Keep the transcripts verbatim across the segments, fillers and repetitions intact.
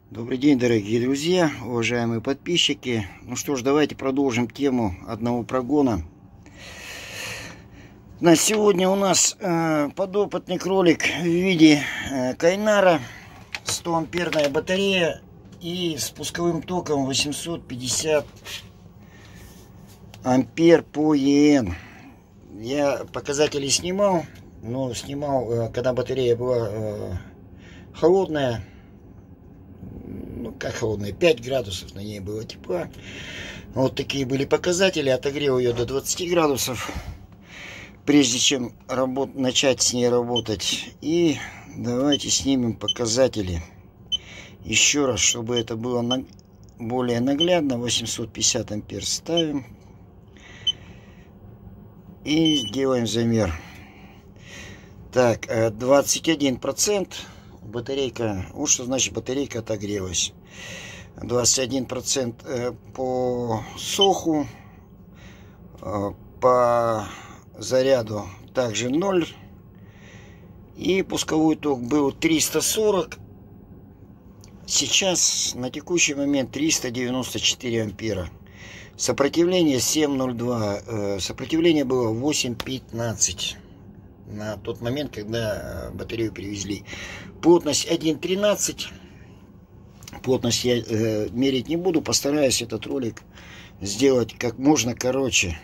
Добрый день, дорогие друзья, уважаемые подписчики. Ну что ж, давайте продолжим тему одного прогона. На сегодня у нас э, подопытный кролик в виде э, Кайнара, сто амперная батарея и с пусковым током восемьсот пятьдесят ампер по е эн. Я показатели снимал, но снимал, э, когда батарея была э, холодная. Ну, как холодная, пять градусов на ней было тепла. Вот такие были показатели. Отогрел ее до двадцати градусов, прежде чем работ... начать с ней работать. И давайте снимем показатели еще раз, чтобы это было на... более наглядно. восемьсот пятьдесят ампер ставим и делаем замер. Так, двадцать один процент. Батарейка, вот что значит батарейка отогрелась. двадцать один процент по соху, по заряду также ноль. И пусковой ток был триста сорок. Сейчас на текущий момент триста девяносто четыре ампера. Сопротивление семь ноль два. Сопротивление было восемь пятнадцать. На тот момент, когда батарею привезли. Плотность один тринадцать. Плотность я э, мерить не буду. Постараюсь этот ролик сделать как можно короче.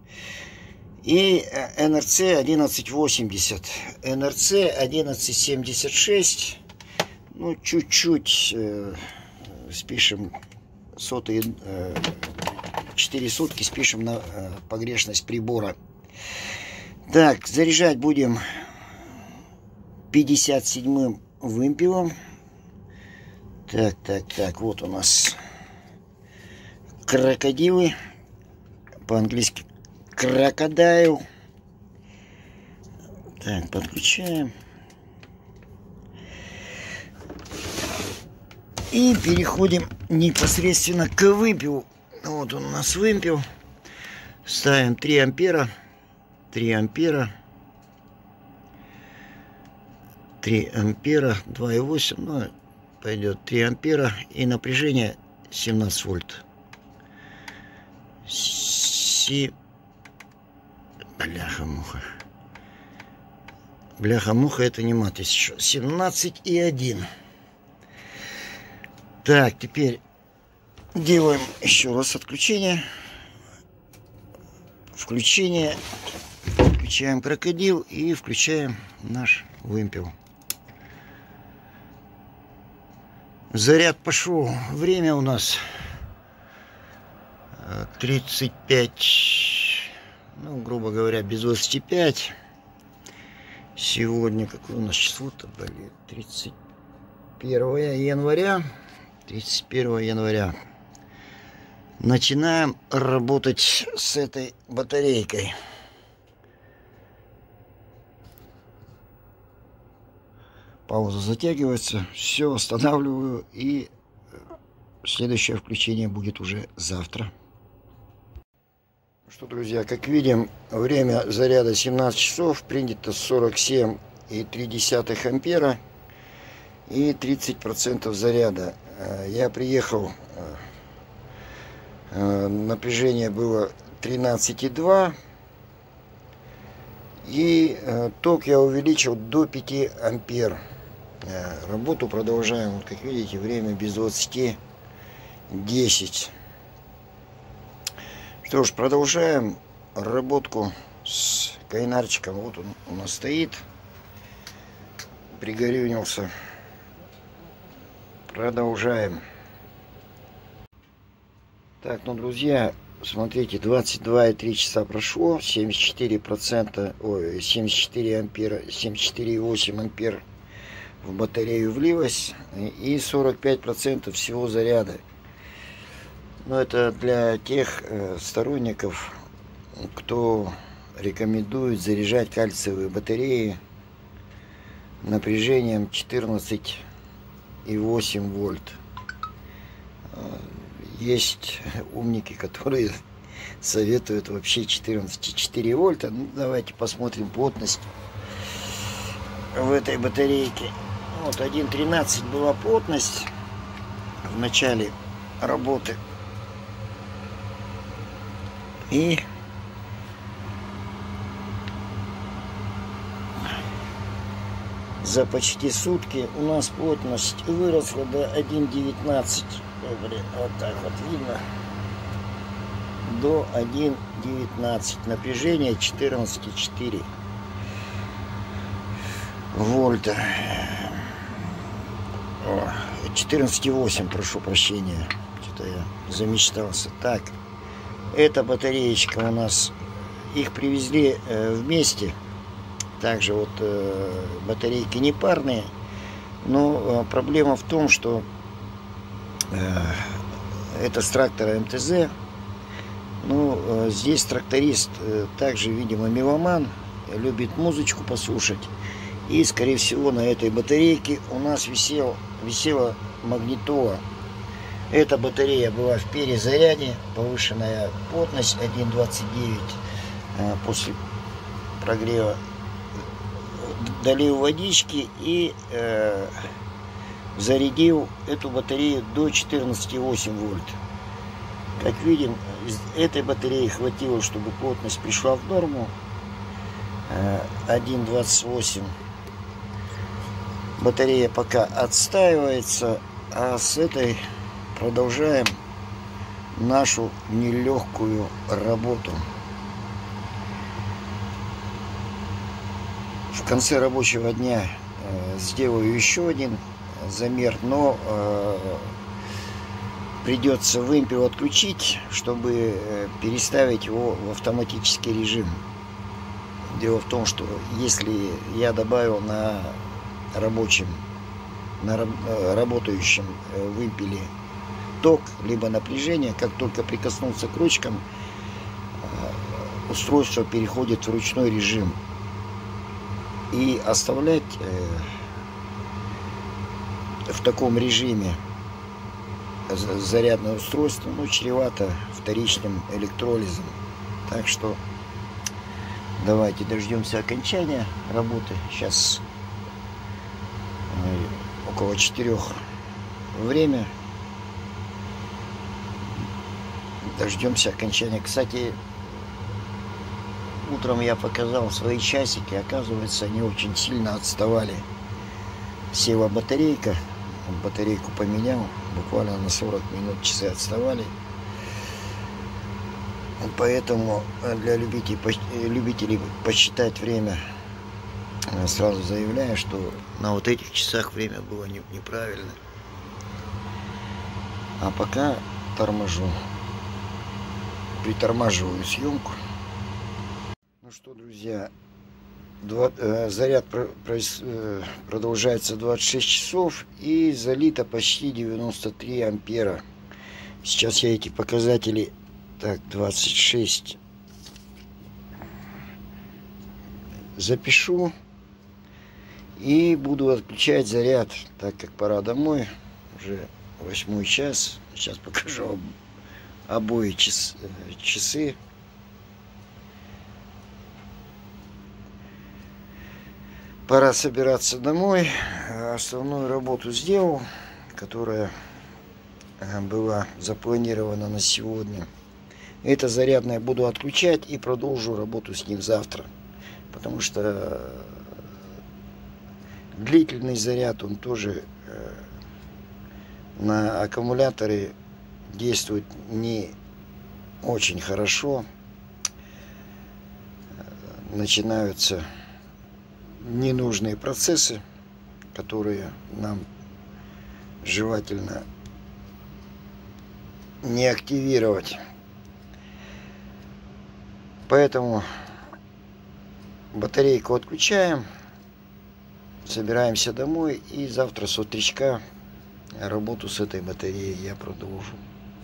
И эн эр си одиннадцать восемьдесят. эн эр си одиннадцать семьдесят шесть. Ну, чуть-чуть э, спишем сотые, э, четыре сотки спишем на э, погрешность прибора. Так, заряжать будем пятьдесят седьмым вымпелом. Так, так, так, вот у нас крокодилы. По-английски крокодайл. Так, подключаем. И переходим непосредственно к вымпелу. Вот он у нас вымпел. Ставим три ампера. три ампера. три ампера. два и восемь. Ну, пойдет три ампера. И напряжение семнадцать вольт. Си... Бляха-муха. Бляха-муха, это не мат еще. семнадцать и один. Так, теперь делаем еще раз отключение. Включение. Включаем крокодил и включаем наш вымпел. Заряд пошел. Время у нас тридцать пять, ну, грубо говоря, без двадцати пяти. Сегодня, какое у нас число-то, блин, тридцать первое января. тридцать первое января. Начинаем работать с этой батарейкой. Пауза затягивается. Все, останавливаю. И следующее включение будет уже завтра. Что, друзья, как видим, время заряда семнадцать часов. Принято сорок семь и три десятых ампера. И тридцать процентов заряда. Я приехал. Напряжение было тринадцать и два. И ток я увеличил до пяти ампер. Работу продолжаем. Вот, как видите, время без двадцати десять. Что ж, продолжаем работку с кайнарчиком. Вот он у нас стоит. Пригорюнился. Продолжаем. Так, ну, друзья, смотрите, двадцать два и три часа прошло, семьдесят четыре процента, ой, семьдесят четыре ампера, семьдесят четыре и восемь ампер в батарею влилось, и сорок пять процентов всего заряда. Но это для тех э, сторонников, кто рекомендует заряжать кальциевые батареи напряжением четырнадцать и восемь вольт. Есть умники, которые советуют вообще четырнадцать и четыре вольта. Ну, давайте посмотрим плотность в этой батарейке. Вот один тринадцать была плотность. в начале работы. И за почти сутки у нас плотность выросла до один девятнадцать. Вот так вот видно. До один девятнадцать. Напряжение четырнадцать и четыре вольта. четырнадцать и восемь, прошу прощения. Что-то я замечтался. Так, эта батареечка у нас, их привезли э, вместе. Также вот э, батарейки не парные. Но э, проблема в том, что э, это с трактора эм тэ зэ. Ну, э, здесь тракторист э, также, видимо, меломан, любит музычку послушать. И, скорее всего, на этой батарейке у нас висел, висела магнитола. Эта батарея была в перезаряде, повышенная плотность один двадцать девять. После прогрева долил водички и э, зарядил эту батарею до четырнадцати и восьми вольт. Как видим, из этой батареи хватило, чтобы плотность пришла в норму. э, один двадцать восемь. Батарея пока отстаивается, а с этой продолжаем нашу нелегкую работу. В конце рабочего дня э, сделаю еще один замер, но э, придется вымпел отключить, чтобы э, переставить его в автоматический режим. Дело в том, что если я добавил на рабочем, на работающем вымпеле ток, либо напряжение, как только прикоснулся к ручкам, устройство переходит в ручной режим. И оставлять в таком режиме зарядное устройство, ну, чревато вторичным электролизом. Так что давайте дождемся окончания работы. Сейчас около четырех время. Дождемся окончания. Кстати, утром я показал свои часики. Оказывается, они очень сильно отставали. Села батарейка. Батарейку поменял. Буквально на сорок минут часы отставали. Поэтому для любителей, любителей посчитать время, сразу заявляю, что на вот этих часах время было неправильно. А пока торможу. Притормаживаю съемку. Ну что, друзья, два, э, заряд про, про, э, продолжается двадцать шесть часов и залито почти девяносто три ампера. Сейчас я эти показатели, так, двадцать шесть, запишу и буду отключать заряд, так как пора домой. Уже восьмой час. Сейчас покажу обои час, часы. Пора собираться домой. Основную работу сделал, которая была запланирована на сегодня. Это зарядное буду отключать и продолжу работу с ним завтра. Потому что длительный заряд, он тоже на аккумуляторе действует не очень хорошо. Начинаются ненужные процессы, которые нам желательно не активировать. Поэтому батарейку отключаем, собираемся домой, и завтра с утречка работу с этой батареей я продолжу.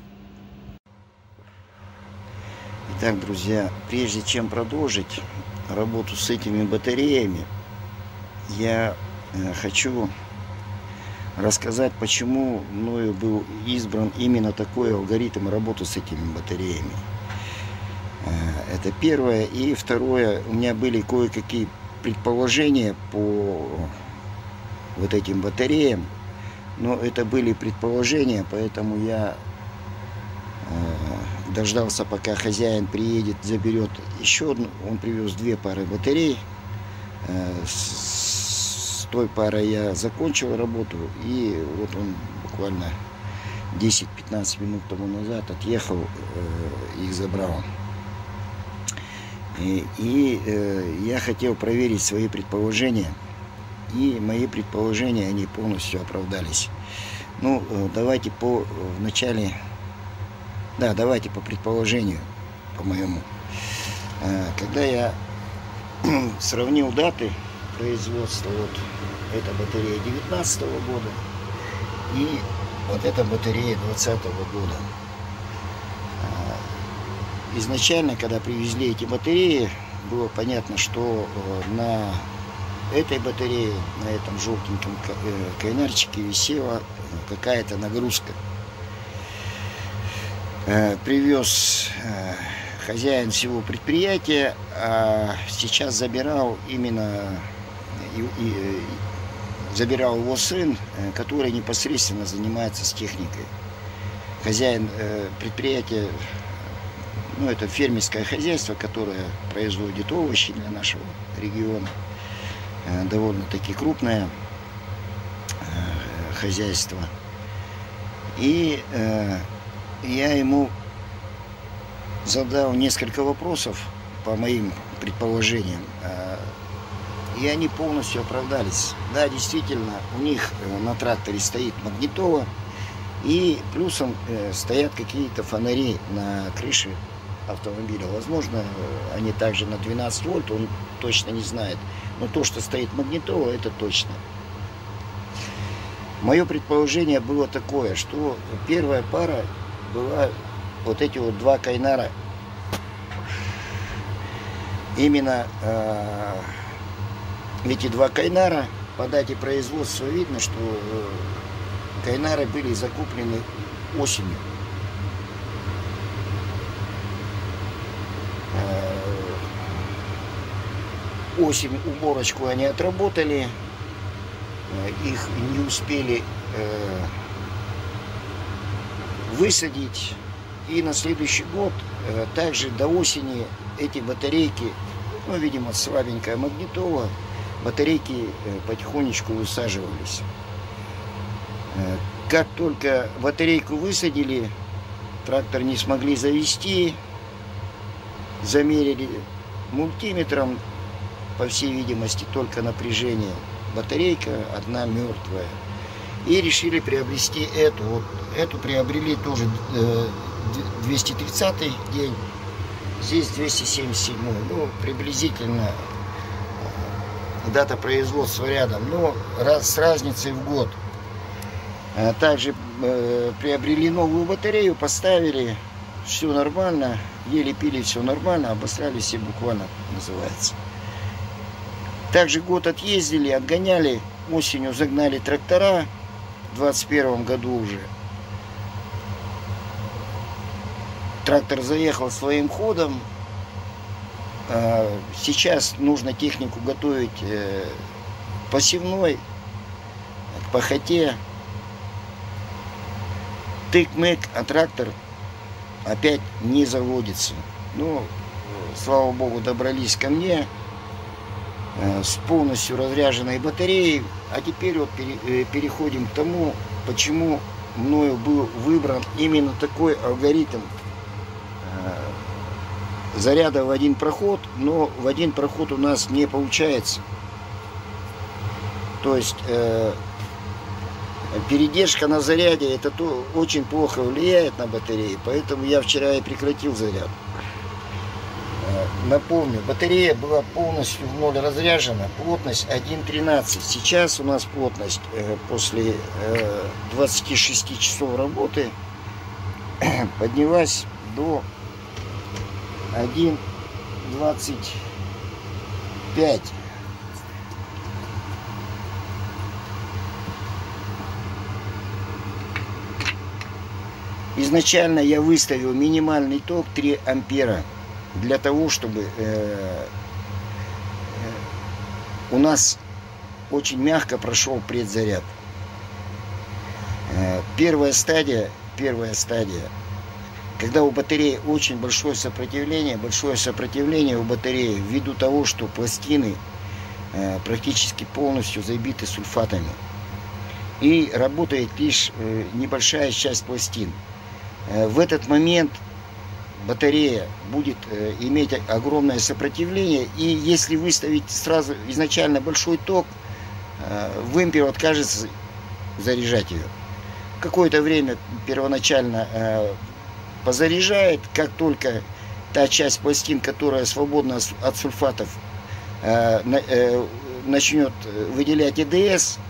Итак, друзья, прежде чем продолжить работу с этими батареями, я хочу рассказать, почему мною был избран именно такой алгоритм работы с этими батареями. Это первое. И второе, у меня были кое-какие предположения по вот этим батареям. Но это были предположения, поэтому я э, дождался, пока хозяин приедет, заберет еще одну. Он привез две пары батарей. Э, с, с той парой я закончил работу, и вот он буквально десять-пятнадцать минут тому назад отъехал, э, их забрал. И, и э, я хотел проверить свои предположения. И мои предположения, они полностью оправдались. Ну, давайте по в начале, да, давайте по предположению, по моему. Когда я сравнил даты производства, вот эта батарея девятнадцатого года и вот эта батарея двадцатого года. Изначально, когда привезли эти батареи, было понятно, что на этой батарее, на этом желтеньком кайнарчике висела какая-то нагрузка. Привез хозяин всего предприятия, а сейчас забирал именно и, и, забирал его сын, который непосредственно занимается с техникой. Хозяин предприятия, ну, это фермерское хозяйство, которое производит овощи для нашего региона. Довольно-таки крупное э, хозяйство. И э, я ему задал несколько вопросов по моим предположениям. Э, и они полностью оправдались. Да, действительно, у них на тракторе стоит магнитола. И плюсом э, стоят какие-то фонари на крыше автомобиля. Возможно, они также на двенадцать вольт, он точно не знает. Но то, что стоит магнитола, это точно. Мое предположение было такое, что первая пара была вот эти вот два кайнара. Именно э, эти два кайнара, по дате производства видно, что э, кайнары были закуплены осенью. Осень уборочку они отработали, их не успели э, высадить, и на следующий год э, также до осени эти батарейки, ну, видимо, слабенькая магнитола, батарейки э, потихонечку высаживались. Э, как только батарейку высадили, трактор не смогли завести, замерили мультиметром, по всей видимости, только напряжение. Батарейка одна мертвая. И решили приобрести эту. Вот эту приобрели тоже двести тридцатый день. Здесь двести семьдесят седьмой. Ну, приблизительно дата производства рядом. Но раз, с разницей в год. Также э, приобрели новую батарею, поставили. Все нормально. Ели-пили, все нормально. Обосрались все буквально, называется. Также год отъездили, отгоняли, осенью загнали трактора, в двадцать первом году уже. Трактор заехал своим ходом. Сейчас нужно технику готовить посевной, к пахоте. Тык-мык, а трактор опять не заводится. Ну, слава богу, добрались ко мне с полностью разряженной батареей. А теперь вот переходим к тому, почему мною был выбран именно такой алгоритм заряда в один проход, но в один проход у нас не получается. То есть э, передержка на заряде, это то, очень плохо влияет на батареи, поэтому я вчера и прекратил заряд. Напомню, батарея была полностью в ноль разряжена, плотность один тринадцать. Сейчас у нас плотность э, после э, двадцати шести часов работы поднялась до один двадцать пять. Изначально я выставил минимальный ток три ампера. Для того, чтобы э, э, у нас очень мягко прошел предзаряд. первая стадия, первая стадия, когда у батареи очень большое сопротивление, большое сопротивление у батареи ввиду того, что пластины э, практически полностью забиты сульфатами. И работает лишь э, небольшая часть пластин. Э, в этот момент батарея будет э, иметь огромное сопротивление, и если выставить сразу изначально большой ток, э, вымпер откажется заряжать ее. Какое-то время первоначально э, позаряжает, как только та часть пластин, которая свободна от сульфатов, э, э, начнет выделять ЭДС,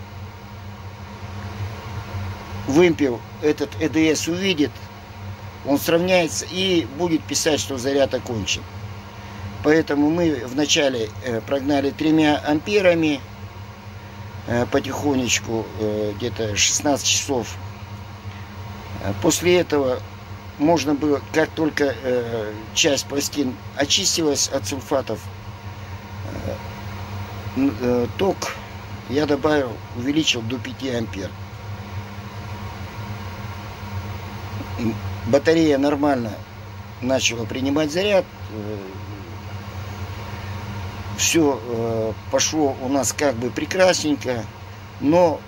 вымпел этот ЭДС увидит, он сравняется и будет писать, что заряд окончен. Поэтому мы вначале прогнали тремя амперами потихонечку, где-то шестнадцать часов. После этого можно было, как только часть пластин очистилась от сульфатов, ток я добавил, увеличил до пяти ампер. Батарея нормально начала принимать заряд. Все пошло у нас как бы прекрасненько, но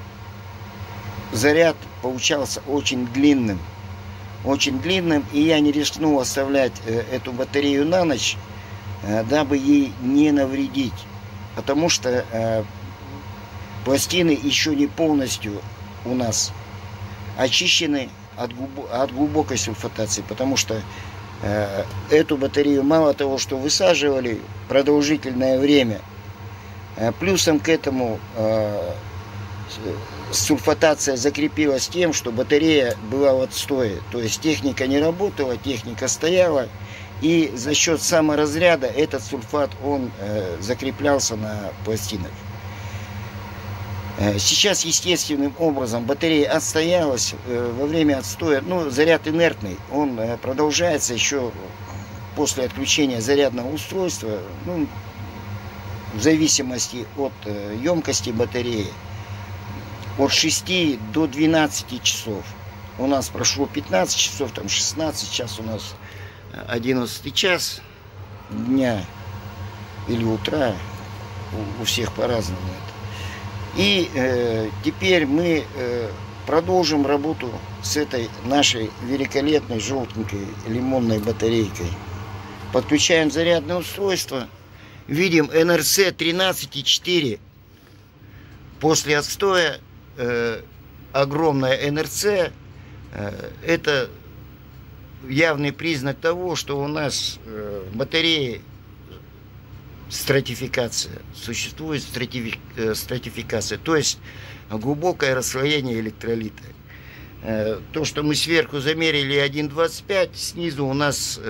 заряд получался очень длинным. Очень длинным, и я не рискнул оставлять эту батарею на ночь, дабы ей не навредить. Потому что пластины еще не полностью у нас очищены от, от глубокой сульфатации, потому что э, эту батарею мало того, что высаживали продолжительное время, э, плюсом к этому э, сульфатация закрепилась тем, что батарея была в отстое, то есть техника не работала, техника стояла, и за счет саморазряда этот сульфат он э, закреплялся на пластинах. Сейчас естественным образом батарея отстоялась во время отстоя, ну, заряд инертный, он продолжается еще после отключения зарядного устройства, ну, в зависимости от емкости батареи, от шести до двенадцати часов. У нас прошло пятнадцать часов, там шестнадцать, сейчас у нас одиннадцатый час дня или утра, у, у всех по-разному это. И э, теперь мы э, продолжим работу с этой нашей великолепной желтенькой лимонной батарейкой. Подключаем зарядное устройство. Видим эн эр си тринадцать и четыре. После отстоя э, огромная эн эр си. Э, это явный признак того, что у нас э, батареи стратификация, существует стратифи, стратификация, то есть глубокое расслоение электролита. То, что мы сверху замерили один двадцать пять, снизу у нас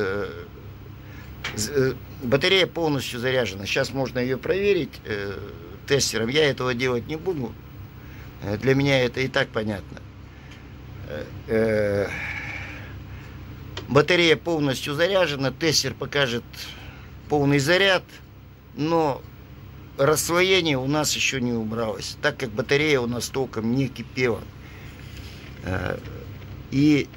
батарея полностью заряжена. Сейчас можно ее проверить тестером, я этого делать не буду, для меня это и так понятно. Батарея полностью заряжена, тестер покажет полный заряд. Но расслоение у нас еще не убралось, так как батарея у нас толком не кипела. И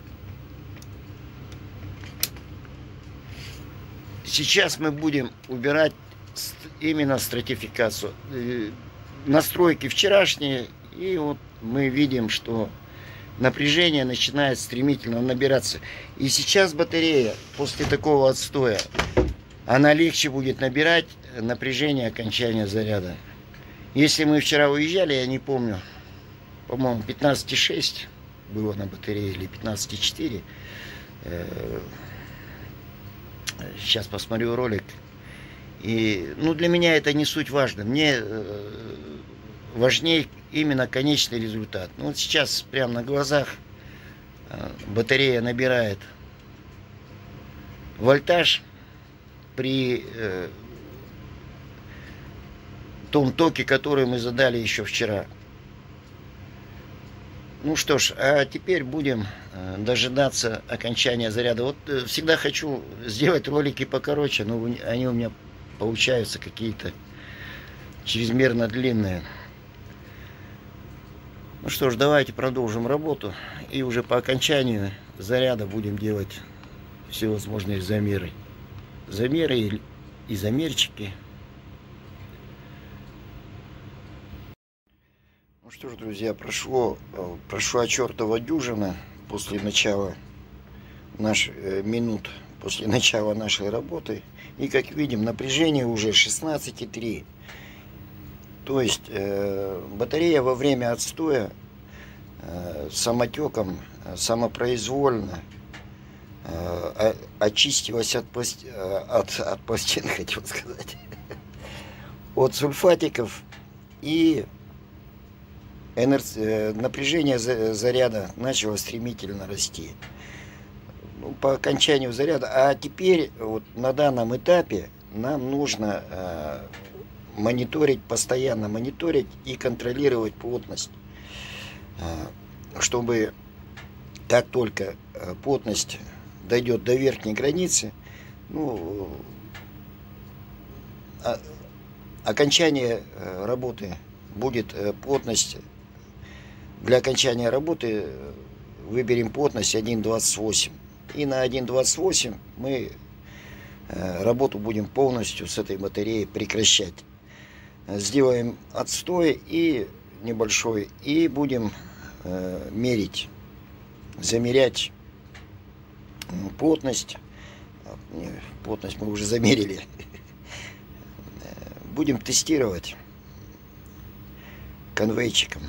сейчас мы будем убирать именно стратификацию. Настройки вчерашние, и вот мы видим, что напряжение начинает стремительно набираться. И сейчас батарея после такого отстоя, она легче будет набирать напряжение окончания заряда. Если мы вчера уезжали, я не помню, по-моему, пятнадцать и шесть было на батарее или пятнадцать и четыре. Сейчас посмотрю ролик. И, ну, для меня это не суть важно. Мне важнее именно конечный результат. Ну, вот сейчас прямо на глазах батарея набирает вольтаж при э, том токе, который мы задали еще вчера. Ну что ж, а теперь будем э, дожидаться окончания заряда. Вот э, всегда хочу сделать ролики покороче, но они у меня получаются какие-то чрезмерно длинные. Ну что ж, давайте продолжим работу. И уже по окончанию заряда будем делать всевозможные замеры. Замеры и, и замерчики. Ну что ж, друзья, прошло, прошла чертова дюжина после начала наш, э, минут после начала нашей работы. И как видим, напряжение уже шестнадцать и три. То есть э, батарея во время отстоя э, самотеком, самопроизвольно э, очистилась от, пласти... от, от пластин, хотел сказать, от сульфатиков, и энер... напряжение заряда начало стремительно расти. Ну, по окончанию заряда. А теперь вот на данном этапе нам нужно э, мониторить, постоянно мониторить и контролировать плотность, чтобы как только плотность дойдет до верхней границы, ну, окончание работы будет плотность, для окончания работы выберем плотность один двадцать восемь, и на один двадцать восемь мы работу будем полностью с этой батареей прекращать. Сделаем отстой и небольшой, и будем э, мерить, замерять плотность. Плотность мы уже замерили. Будем тестировать конвейчиком.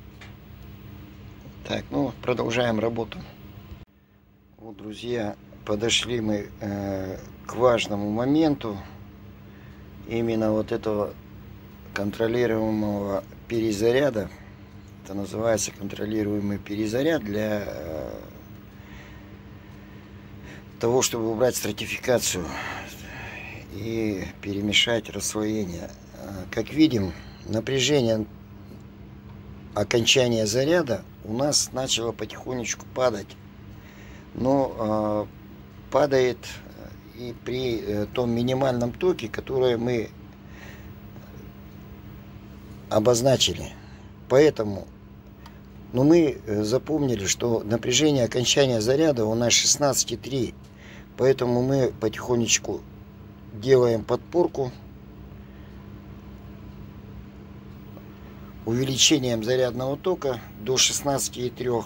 Так, ну, продолжаем работу. Вот, друзья, подошли мы э, к важному моменту именно вот этого контролируемого перезаряда. Это называется контролируемый перезаряд для э, того, чтобы убрать стратификацию и перемешать расслоение. Как видим, напряжение окончания заряда у нас начало потихонечку падать, но э, падает и при э, том минимальном токе, который мы обозначили. Поэтому, ну, мы запомнили, что напряжение окончания заряда у нас шестнадцать и три. Поэтому мы потихонечку делаем подпорку увеличением зарядного тока до шестнадцати и трёх.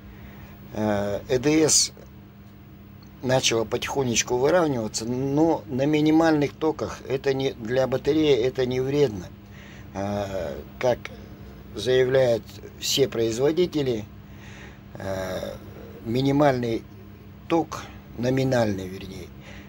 ЭДС начало потихонечку выравниваться, но на минимальных токах это не, для батареи это не вредно. Как заявляют все производители, минимальный ток, номинальный вернее,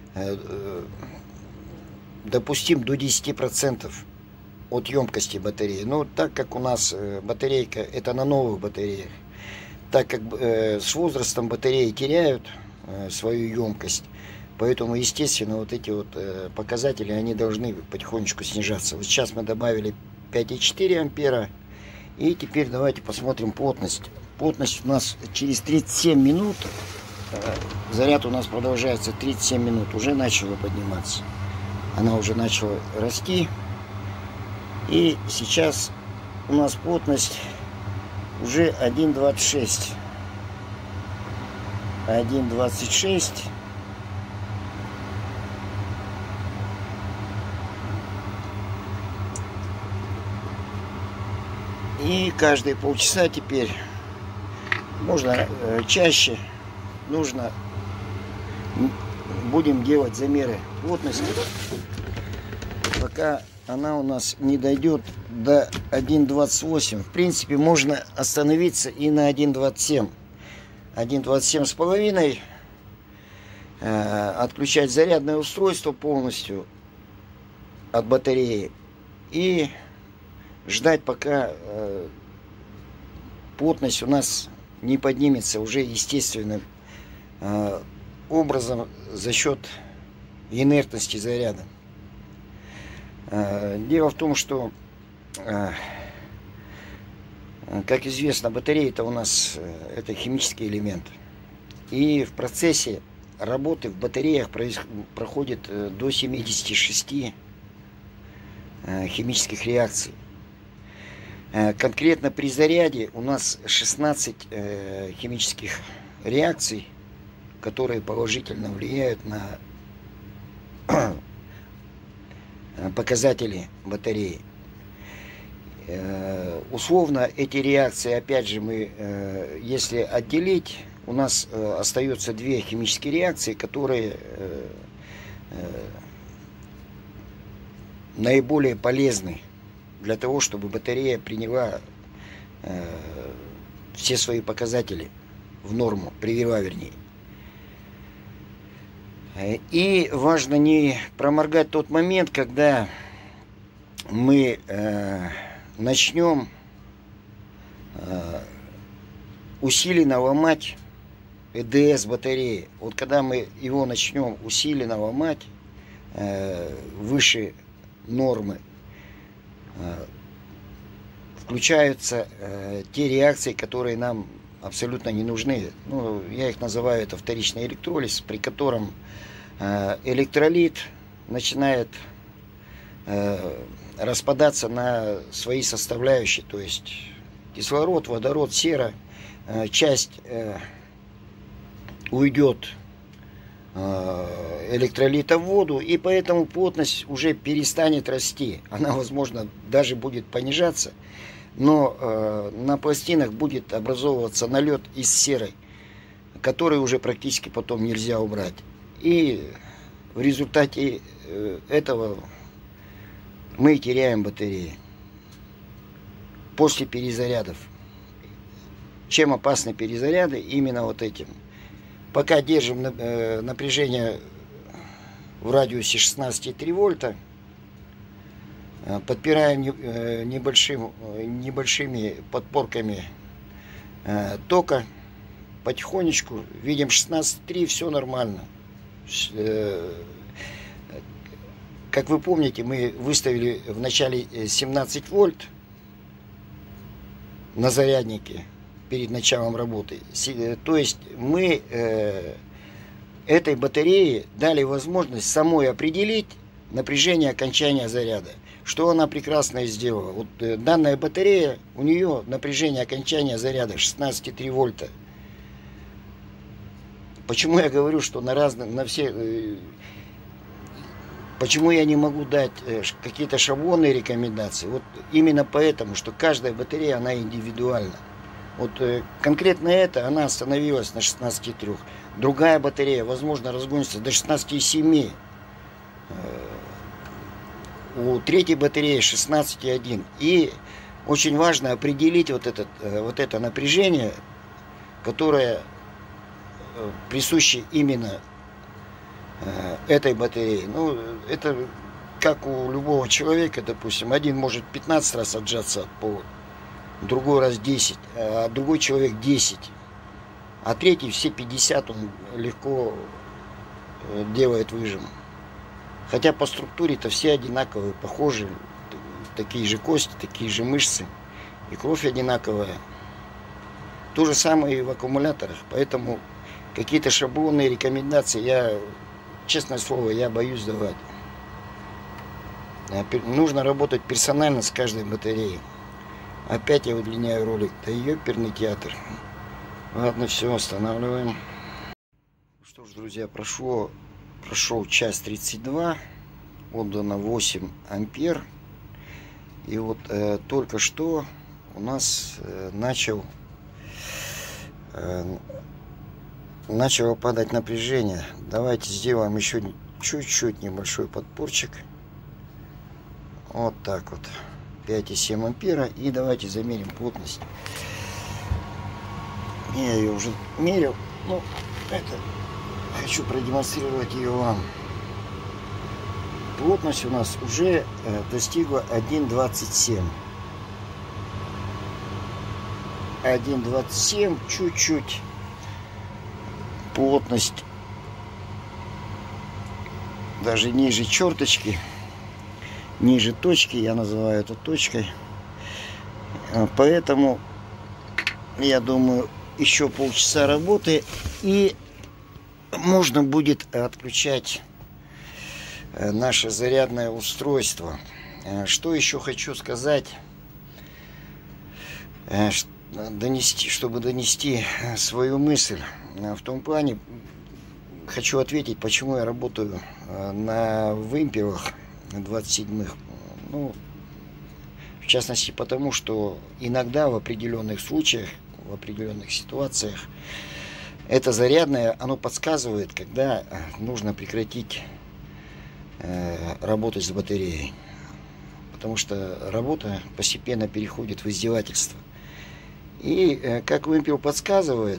допустим до десяти процентов от емкости батареи. Но так как у нас батарейка, это на новых батареях, так как с возрастом батареи теряют свою емкость, поэтому, естественно, вот эти вот показатели, они должны потихонечку снижаться. Вот сейчас мы добавили пять и четыре ампера. И теперь давайте посмотрим плотность. Плотность у нас через тридцать семь минут. Заряд у нас продолжается тридцать семь минут. Уже начала подниматься. Она уже начала расти. И сейчас у нас плотность уже один двадцать шесть. один двадцать шесть. И каждые полчаса теперь, можно э, чаще, нужно, будем делать замеры плотности, пока она у нас не дойдет до один двадцать восемь. В принципе, можно остановиться и на один двадцать семь. один двадцать семь с половиной. Э, отключать зарядное устройство полностью от батареи. И ждать, пока э, плотность у нас не поднимется уже естественным э, образом за счет инертности заряда. Э, дело в том, что, э, как известно, батарея-то у нас э, это химический элемент. И в процессе работы в батареях происход, проходит э, до семидесяти шести э, химических реакций. Конкретно при заряде у нас шестнадцать химических реакций, которые положительно влияют на показатели батареи. Условно эти реакции, опять же, мы, если отделить, у нас остается две химические реакции, которые наиболее полезны для того, чтобы батарея приняла все свои показатели в норму, привела вернее. И важно не проморгать тот момент, когда мы э, начнем э, усиленно ломать э дэ эс батареи. Вот когда мы его начнем усиленно ломать э, выше нормы, э, включаются э, те реакции, которые нам абсолютно не нужны. Ну, я их называю это вторичный электролиз, при котором э, электролит начинает э, распадаться на свои составляющие, то есть кислород, водород, сера. Э, часть э, уйдет э, электролита в воду, и поэтому плотность уже перестанет расти. Она, возможно, даже будет понижаться. Но э, на пластинах будет образовываться налет из серы, который уже практически потом нельзя убрать. И в результате э, этого мы теряем батареи после перезарядов. Чем опасны перезаряды? Именно вот этим. Пока держим э, напряжение в радиусе шестнадцать и три вольта, подпираем небольшим, небольшими подпорками тока, потихонечку, видим шестнадцать и три, все нормально. Как вы помните, мы выставили в начале семнадцать вольт на заряднике перед началом работы. То есть мы этой батарее дали возможность самой определить напряжение окончания заряда. Что она прекрасно и сделала. Вот э, данная батарея, у нее напряжение окончания заряда шестнадцать и три вольта. Почему я говорю, что на разные, на все... Э, почему я не могу дать э, какие-то шаблонные рекомендации? Вот именно поэтому, что каждая батарея, она индивидуальна. Вот э, конкретно эта, она остановилась на шестнадцати трёх. Другая батарея, возможно, разгонится до шестнадцати семи. У третьей батареи шестнадцать и один. И очень важно определить вот, этот, вот это напряжение, которое присуще именно этой батарее. Ну, это как у любого человека, допустим, один может пятнадцать раз отжаться от пола, другой раз десять, а другой человек десять. А третий все пятьдесят он легко делает выжим. Хотя по структуре-то все одинаковые, похожи, такие же кости, такие же мышцы, и кровь одинаковая. То же самое и в аккумуляторах, поэтому какие-то шаблонные рекомендации я, честное слово, я боюсь давать. Нужно работать персонально с каждой батареей. Опять я удлиняю ролик, да ёперный театр. Ладно, все, останавливаем. Что ж, друзья, прошло... Прошел час тридцать два, отдано восемь ампер. И вот э, только что у нас э, начал, э, начало падать напряжение. Давайте сделаем еще чуть-чуть небольшой подпорчик. Вот так вот. пять и семь ампера. И давайте замерим плотность. Я ее уже мерил. Ну, это... Хочу продемонстрировать ее вам. Плотность у нас уже э, достигла один двадцать семь. один двадцать семь, чуть-чуть плотность даже ниже черточки, ниже точки, я называю это точкой. Поэтому я думаю, еще полчаса работы, и можно будет отключать наше зарядное устройство. Что еще хочу сказать? донести, чтобы донести свою мысль. В том плане хочу ответить, почему я работаю на вымпелах двадцать седьмых. Ну, в частности, потому что иногда в определенных случаях, в определенных ситуациях, это зарядное, оно подсказывает, когда нужно прекратить э, работать с батареей. Потому что работа постепенно переходит в издевательство. И, э, как вымпел подсказывает,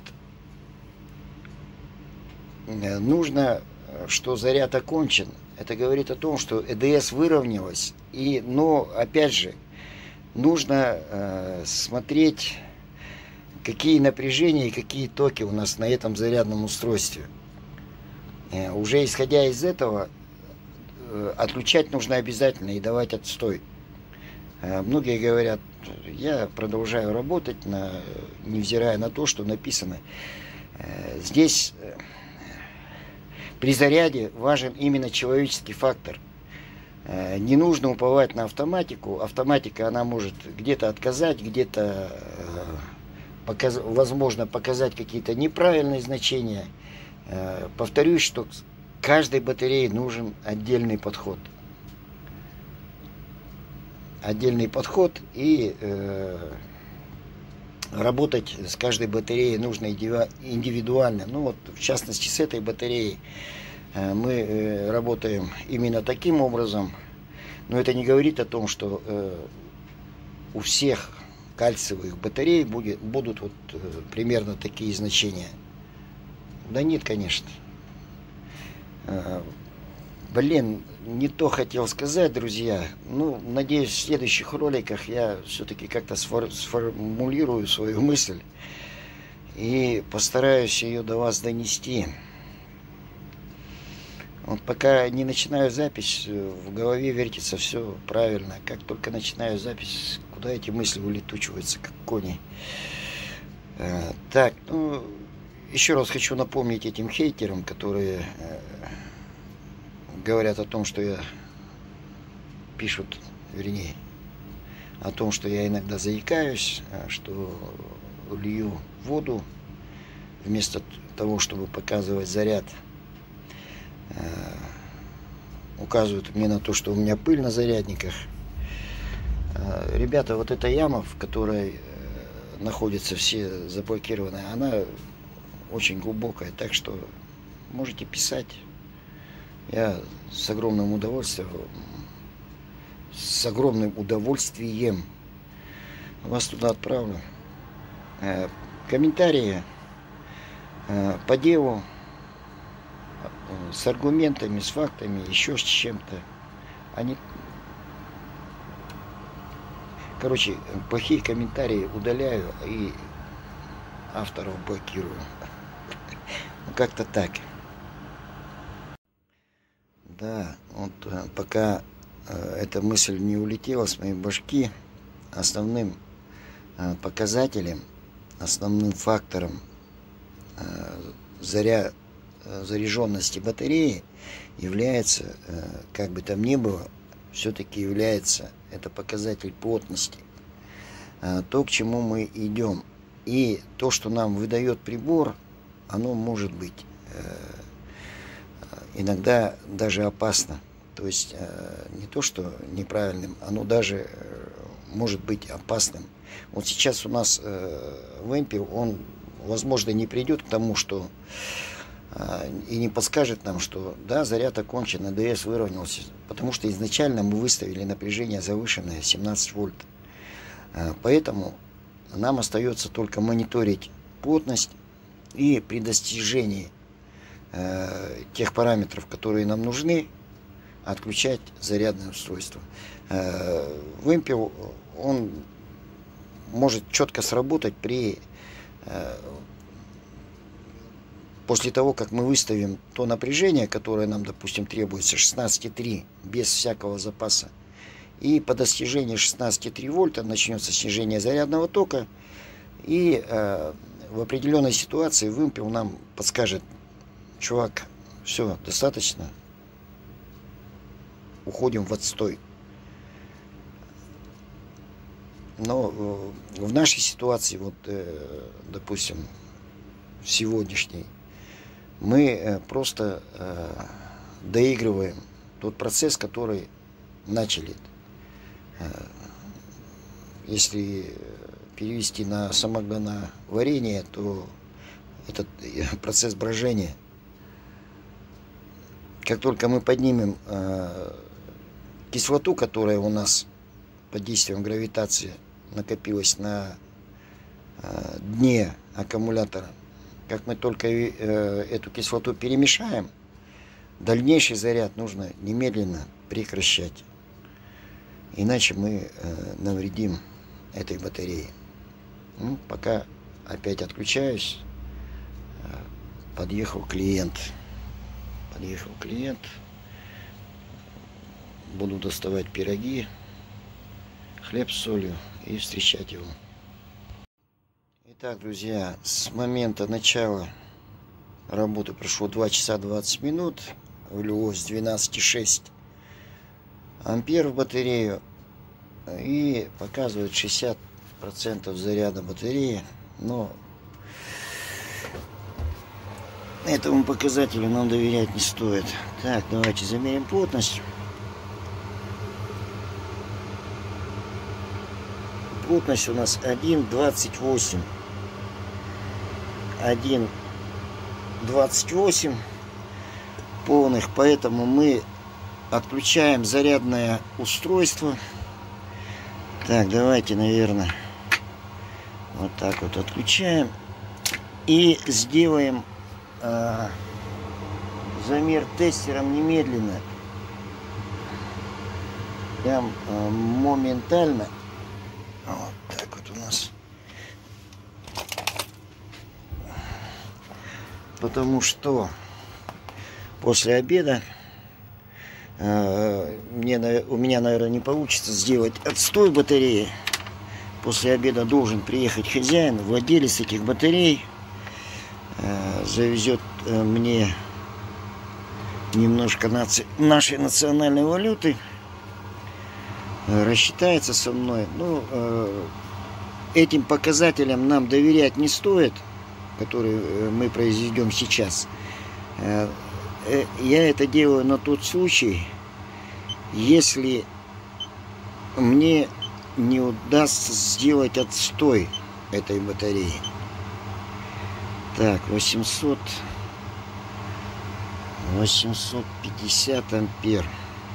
э, нужно, что заряд окончен. Это говорит о том, что ЭДС выровнялась. И, но, опять же, нужно э, смотреть, какие напряжения и какие токи у нас на этом зарядном устройстве. Э, уже исходя из этого, э, отключать нужно обязательно и давать отстой. Э, многие говорят, я продолжаю работать, на, невзирая на то, что написано. Э, здесь э, при заряде важен именно человеческий фактор. Не нужно уповать на автоматику. Автоматика, она может где-то отказать, где-то, показ... возможно, показать какие-то неправильные значения. Повторюсь, что каждой батарее нужен отдельный подход. Отдельный подход, и э, работать с каждой батареей нужно индивидуально. Ну вот, в частности, с этой батареей мы работаем именно таким образом, но это не говорит о том, что э, у всех кальциевых батарей будет, будут вот, э, примерно такие значения. Да нет, конечно. Э, блин, не то хотел сказать, друзья. Ну, надеюсь, в следующих роликах я все-таки как-то сфор сформулирую свою мысль и постараюсь ее до вас донести. Вот пока не начинаю запись, в голове вертится все правильно. Как только начинаю запись, куда эти мысли улетучиваются, как кони. Э, так, ну, еще раз хочу напомнить этим хейтерам, которые э, говорят о том, что я пишут, вернее, о том, что я иногда заикаюсь, что лью воду вместо того, чтобы показывать заряд. Указывают мне на то, что у меня пыль на зарядниках. Ребята, вот эта яма, в которой находятся все заблокированные, она очень глубокая, так что можете писать. Я с огромным удовольствием, с огромным удовольствием вас туда отправлю. Комментарии по делу, с аргументами, с фактами, еще с чем-то. Они, короче, плохие комментарии удаляю и авторов блокирую. Ну, как-то так. Да, вот пока эта мысль не улетела с моей башки, основным показателем, основным фактором заря заряженности батареи является, как бы там ни было, все-таки является это показатель плотности. То, к чему мы идем. И то, что нам выдает прибор, оно может быть иногда даже опасно. То есть не то, что неправильным, оно даже может быть опасным. Вот сейчас у нас вымпел, он, возможно, не придет к тому, что и не подскажет нам, что да, заряд окончен, АДС выровнялся, потому что изначально мы выставили напряжение завышенное семнадцать вольт. Поэтому нам остается только мониторить плотность и при достижении э, тех параметров, которые нам нужны, отключать зарядное устройство. Э, вымпел, он может четко сработать при э, после того, как мы выставим то напряжение, которое нам, допустим, требуется, шестнадцать и три, без всякого запаса. И по достижении шестнадцать и три вольта начнется снижение зарядного тока. И э, в определенной ситуации вымпел нам подскажет: чувак, все, достаточно, уходим в отстой. Но в нашей ситуации, вот, допустим, в сегодняшней, мы просто доигрываем тот процесс, который начали. Если перевести на самогоноварение, то этот процесс брожения. Как только мы поднимем кислоту, которая у нас под действием гравитации накопилась на дне аккумулятора, как мы только эту кислоту перемешаем, дальнейший заряд нужно немедленно прекращать. Иначе мы навредим этой батарее. Ну, пока опять отключаюсь. Подъехал клиент. Подъехал клиент. Буду доставать пироги, хлеб с солью и встречать его. Итак, друзья, с момента начала работы прошло два часа двадцать минут. Влилось двенадцать и шесть ампер в батарею. И показывает шестьдесят процентов заряда батареи. Но этому показателю нам доверять не стоит. Так, давайте замерим плотность. Плотность у нас один двадцать восемь. один двадцать восемь полных. Поэтому мы отключаем зарядное устройство. Так, давайте, наверное, вот так вот отключаем. И сделаем э, замер тестером немедленно. Прям э, моментально. Вот так вот у нас. Потому что после обеда э, мне, у меня, наверное, не получится сделать отстой батареи. После обеда должен приехать хозяин, владелец этих батарей. Э, завезет э, мне немножко наци... нашей национальной валюты. Рассчитается со мной. Ну, э, этим показателям нам доверять не стоит, которые мы произведем сейчас. Э, э, я это делаю на тот случай, если мне не удастся сделать отстой этой батареи. Так, восемьсот, восемьсот пятьдесят ампер.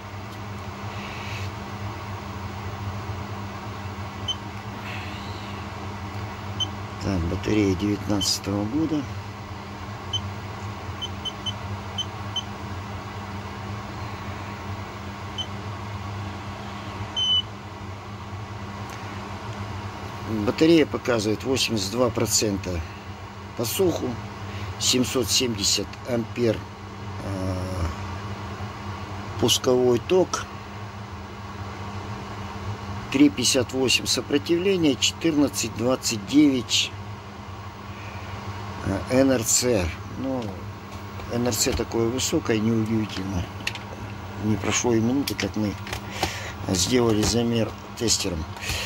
Так, батарея девятнадцатого года. Батарея показывает восемьдесят два процента посуху, семьсот семьдесят ампер э, пусковой ток, три пятьдесят восемь сопротивления, четырнадцать двадцать девять эн эр си. Ну, эн эр си такое высокое, неудивительно. Не прошло и минуты, как мы сделали замер тестером.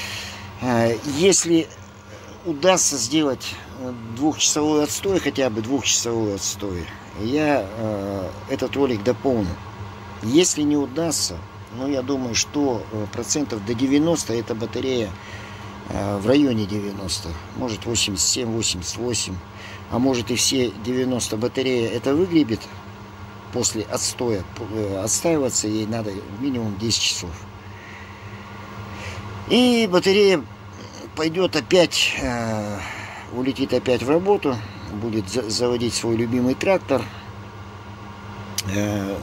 Если удастся сделать двухчасовой отстой, хотя бы двухчасовой отстой, я э, этот ролик дополню. Если не удастся, ну, я думаю, что процентов до девяноста эта батарея э, в районе девяноста, может восемьдесят семь восемьдесят восемь, а может и все девяносто батарея это выгребет после отстоя. Отстаиваться ей надо минимум десять часов. И батарея пойдет опять, э, улетит опять в работу, будет за заводить свой любимый трактор. Э,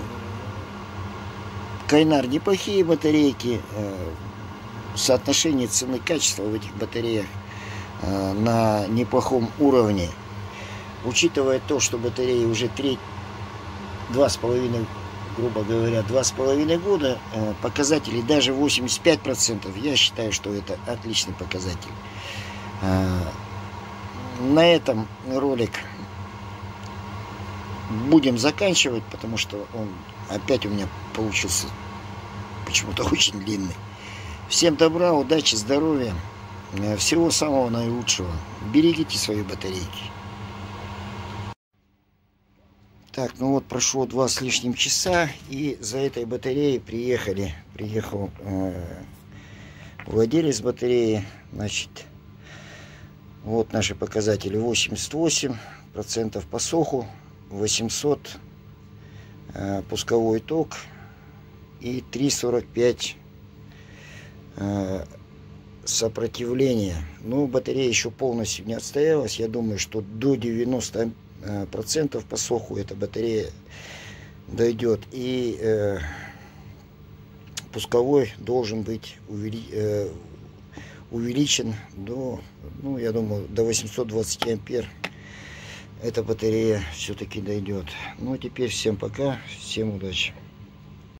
Кайнар неплохие батарейки, э, соотношение цены-качества в этих батареях э, на неплохом уровне. Учитывая то, что батареи уже три, два с половиной, грубо говоря, два с половиной года, э, показатели даже восемьдесят пять процентов, я считаю, что это отличный показатель. Э, на этом ролик будем заканчивать, потому что он опять у меня получился почему-то очень длинный. Всем добра, удачи, здоровья. Всего самого наилучшего. Берегите свои батарейки. Так, ну вот прошло два с лишним часа, и за этой батареей приехали. Приехал э, владелец батареи. Значит, вот наши показатели: восемьдесят восемь процентов по соху, восемьсот э, пусковой ток и три сорок пять э, сопротивления. Ну, батарея еще полностью не отстоялась. Я думаю, что до девяноста процентов по соху эта батарея дойдет. И э, пусковой должен быть увели, э, увеличен до, ну, я думаю, до восьмисот двадцати ампер. Эта батарея все-таки дойдет. Ну, теперь всем пока, всем удачи.